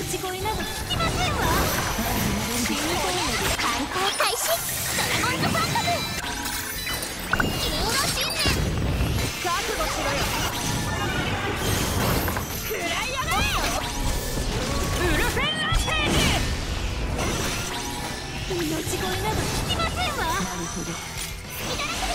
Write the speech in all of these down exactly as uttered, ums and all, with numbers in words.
命乞いなど聞きませんわ。死にたいので観光開始。ドラゴンズファントム銀河新年覚悟しろよ。食らいやがれ。ウルフェンランページ。命乞いなど聞きませんわ。なるほど。好きだらけです。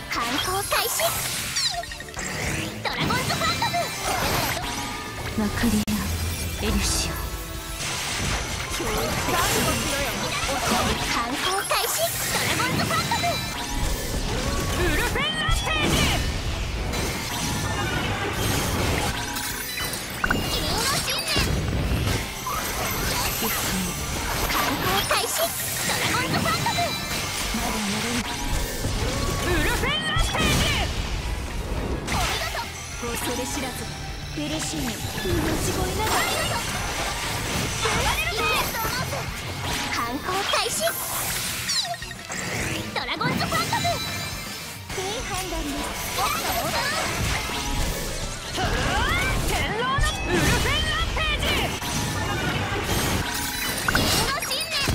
観光開始。ドラゴンズファントムマクリア・エルシオ。覚悟しろよ。観光開始。ドラゴンズファントムウルフェンランページ。銀河新年観光開始。ドラゴンズファントムまだやれる。ウルフェンランページ。お見事。恐れ知らず嬉しいね。命乞いながら観光開始。ドラゴンズファントムいい判断です。おっと踊ろう。天狼のウルフェンランページ。銀河新年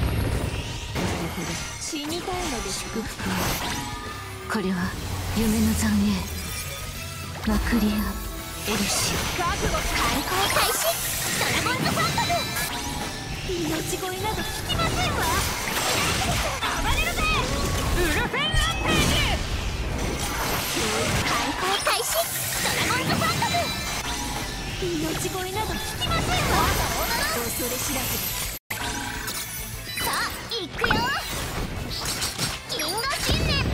死にたいので祝福。 これは夢の残影。マクリア・エルシオ。 覚悟。観光開始。ドラゴンズファントム命乞いなど聞きませんわ。暴れるぜウルフェンランページ。観光開始。ドラゴンズファントム命乞いなど聞きませんわ。恐れ知らず。さあ行くよ。銀河新年。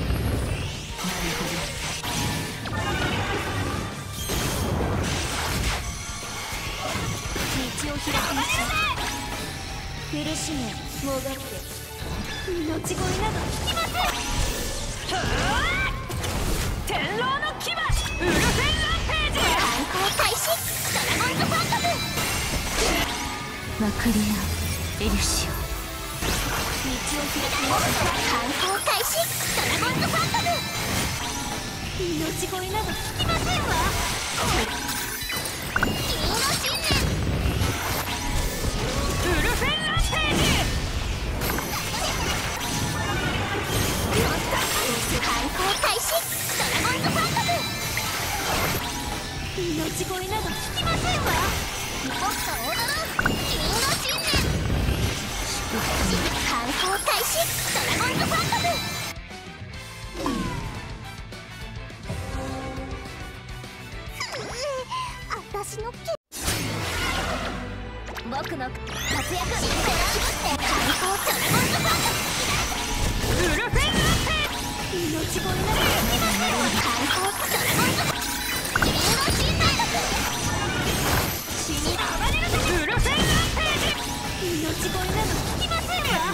道を開きましょう。苦しめもがって命乞いなど聞きません。天狼の牙ウルフェンランページ。観光開始。ドラゴンズファントムマクリア・エルシオ。 道を開きましょう。観光開始。ドラゴンズファントム命乞いなど聞きませんわ。銀河新年ウルフェンランページ。観光開始。ドラゴンズファントム命乞いなど聞きませんわ。おっと踊ろう。銀河新年観光開始。ドラゴンズファントム私の毛僕の活躍。観光ドラゴンズファントムウルフェンランページ。命乞いなど聞きませんわ。観光ドラゴンズ銀河新年死に暴れるぜウルフェンランページ。命乞いなど聞きませんわ。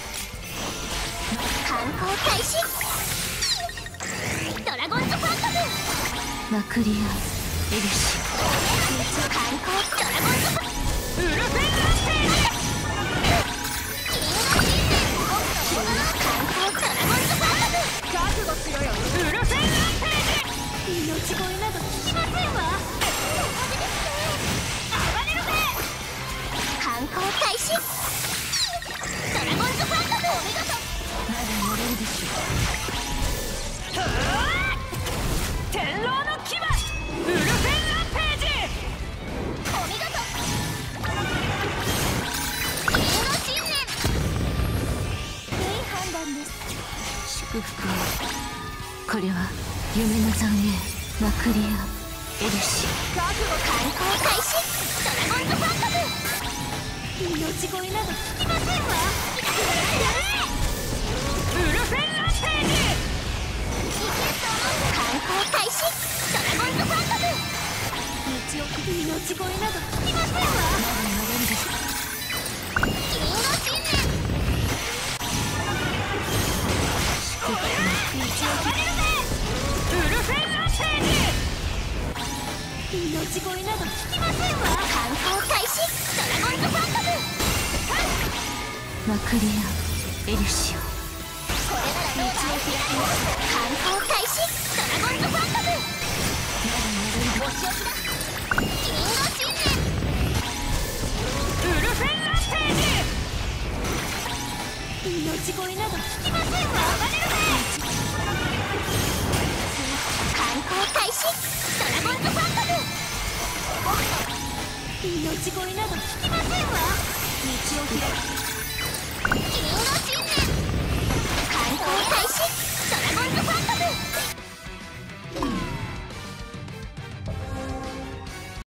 観光開始。ドラゴンズファントムマクリア・エルシオ。 観光ドラゴンズファントムウルフェンランページ。銀河新年観光ドラゴンズファントム覚悟しろよ。ウルフェンランページ。命乞いなど聞きませんわ。暴れるぜ観光開始。ドラゴンズファントムお見事。 まだ乗れるでしょう。天狼の牙ウルフェンランページ。お見事。銀河新年いい判断です。 祝福を。これは夢の残影。マクリア・エルシオ。 覚悟。観光開始。ドラゴンズファントム命乞いなど聞きませんわ。ウルフェンランページ。観光開始。ドラゴンズファントム道を命乞いなど聞きませんわ。銀河新年道を開けるぜウルフェンランページ。命乞いなど聞きませんわ。観光開始。ドラゴンズファントムマクリア・エルシオ。 これなら道を開きます。観光開始。ドラゴンズファントムお仕置きだ。銀河新年テージ。命乞いなど聞きませんわ。暴れるね。観光開始。ドラゴンズファントム。命乞いなど聞きませんわ。道を開き。銀河